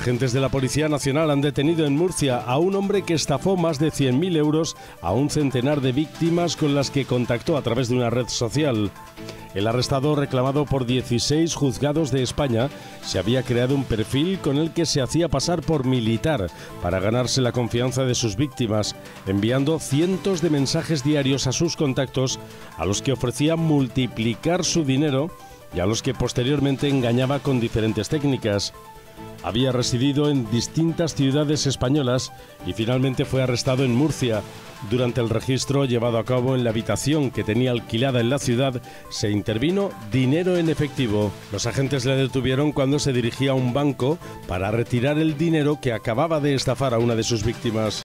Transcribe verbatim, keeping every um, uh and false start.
Agentes de la Policía Nacional han detenido en Murcia a un hombre que estafó más de cien mil euros a un centenar de víctimas con las que contactó a través de una red social. El arrestado, reclamado por dieciséis juzgados de España, se había creado un perfil con el que se hacía pasar por militar para ganarse la confianza de sus víctimas, enviando cientos de mensajes diarios a sus contactos a los que ofrecía multiplicar su dinero y a los que posteriormente engañaba con diferentes técnicas. Había residido en distintas ciudades españolas y finalmente fue arrestado en Murcia. Durante el registro llevado a cabo en la habitación que tenía alquilada en la ciudad, se intervino dinero en efectivo. Los agentes le detuvieron cuando se dirigía a un banco para retirar el dinero que acababa de estafar a una de sus víctimas.